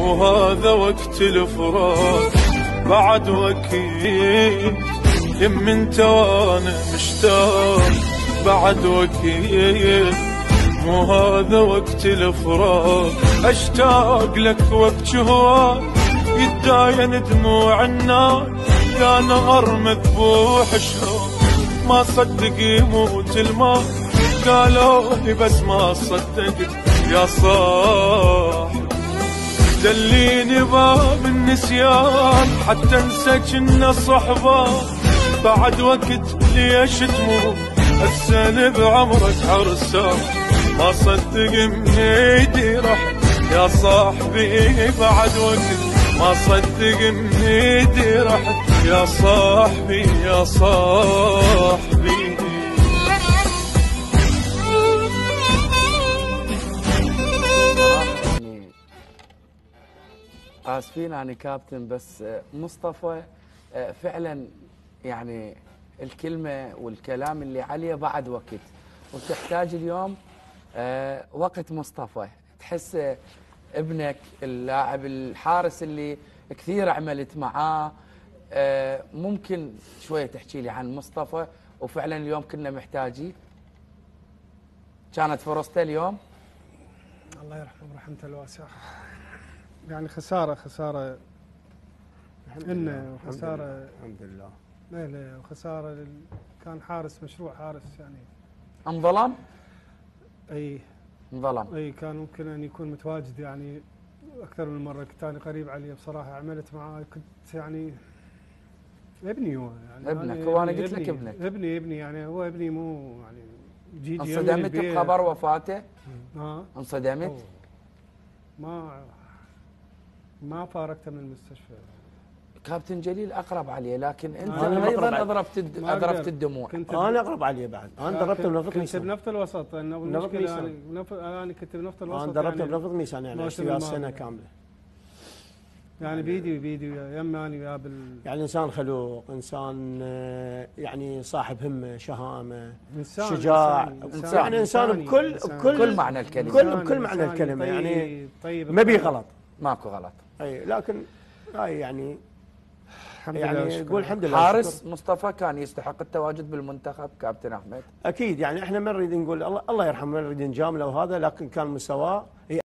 وهذا وقت الفراق بعد وكيد، يم انت وانا مشتاق بعد وكيد، مو هذا وقت الفراق. اشتاق لك وقت هواك يتداين دموع النار، يا نهر مذبوح شلون ما صدق يموت الماء. قالوا لي بس ما صدقت يا صاحب، دليني باب النسيان حتى انسى كنا صحبة. بعد وقت ليش تموت هالسنة بعمرك عرسان، ما صدق من ايدي رحت يا صاحبي. بعد وقت ما صدق من ايدي رحت يا صاحبي يا صاحبي. آسفين أنا كابتن، بس مصطفى فعلا يعني الكلمة والكلام اللي عليه بعد وقت، وتحتاج اليوم وقت مصطفى. تحس ابنك اللاعب الحارس اللي كثير عملت معاه، ممكن شوية تحكي لي عن مصطفى؟ وفعلا اليوم كنا محتاجين، كانت فرصته اليوم. الله يرحمه ورحمته الواسعة. يعني خسارة إنه وخسارة الحمد لله. لا وخسارة كان حارس مشروع حارس يعني. انظلم؟ اي انظلم. اي كان ممكن ان يكون متواجد يعني اكثر من مرة. كنت انا قريب عليه بصراحة، عملت معاه، كنت يعني ابني هو يعني ابنك، وانا قلت لك ابنك. ابني يعني هو ابني، مو يعني جيجي. انصدمت بخبر وفاته؟ انصدمت؟ ما فارقته من المستشفى. كابتن جليل اقرب عليه، لكن انت ايضا اضربت الدموع. انا اقرب عليه بعد، انا ضربته بنفط ميسان. كنت بنفط الوسط، انه المشكله انا كنت بنفط الوسط. انا ضربته بنفط ميسان يعني 20 سنه كامله. يعني بيدي يماني ويا يعني انسان خلوق، انسان يعني صاحب همه، شهامه، شجاع، يعني انسان بكل معنى الكلمه، بكل معنى الكلمه يعني ما بيه غلط، ماكو غلط. اي لكن هاي يعني نقول الحمد لله. حارس مصطفى كان يستحق التواجد بالمنتخب كابتن احمد. اكيد يعني احنا ما نريد نقول الله يرحمه، ما نريد نجامله وهذا، لكن كان مستواه